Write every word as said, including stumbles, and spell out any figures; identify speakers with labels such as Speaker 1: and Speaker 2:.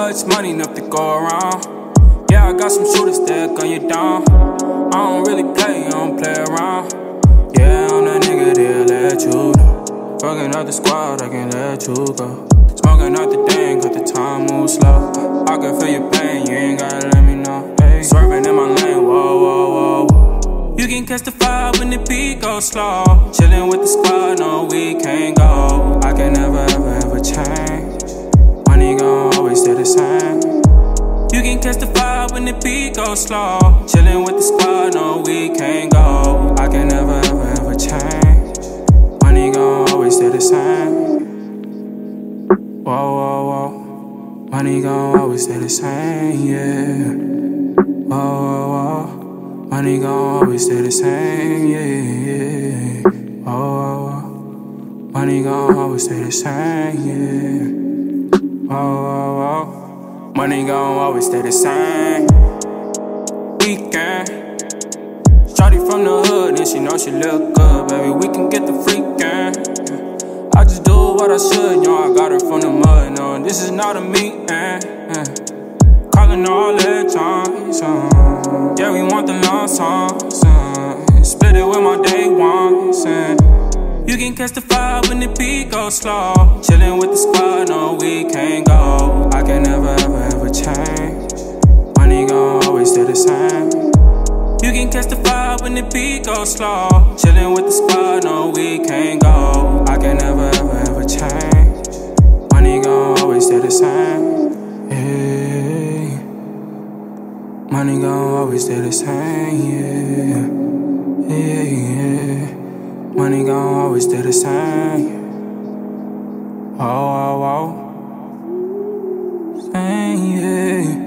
Speaker 1: much money enough to go around. Yeah, I got some shooters that gun you down. I don't really play, I don't play around. Yeah, I'm that nigga that let you know. Fucking out the squad, I can't let you go. Smoking out the thing, cause the time moves slow. I can feel your pain, you ain't gotta let me know. Hey, swerving in my lane, whoa, whoa, whoa, whoa. You can catch the vibe when the beat goes slow. Chillin' with the squad, no, we can't go. I can never, ever, ever change. Money gon' always stay the same. You can catch the vibe when the beat goes slow. Chillin' with the squad, no, we can't go. I can never, ever, ever change. Money gon' always stay the same. Whoa, whoa, whoa. Money gon' always stay the same, yeah. Whoa, whoa, whoa. Money gon' always stay the same, yeah, yeah. Whoa, whoa, whoa. Money gon' always stay the same, yeah. Whoa, whoa, whoa. Money gon' always stay the same. Weekend. Shawty from the hood and she know she look good, baby. We can get the freakin'. I just do what I should, yo. I got her from the mud, no. This is not a meeting. Uh. Calling all the time, son. Yeah, we want the long song, son. Split it with my day one, son. You can catch the vibe when the beat goes slow. Chillin' with the squad, no, we can't go. I can never, ever, ever change. Money gon' always stay the same. You can catch the vibe when the beat goes slow. Chillin' with the squad, no, we can't go. I can never, ever, ever change. Money gon' always stay the same. Yeah. Money gon' always stay the same, yeah. Yeah, yeah. Money gon' always stay the same. Whoa, whoa, whoa. Same, yeah.